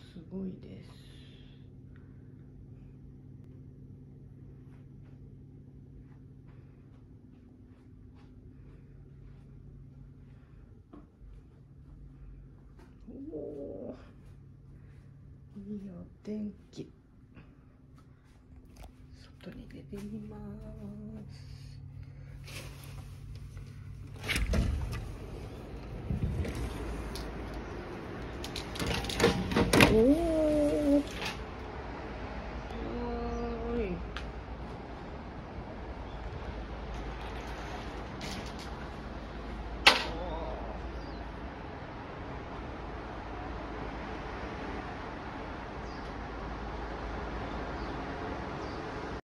すごいです。おお、いいお天気。外に出てみます。おお。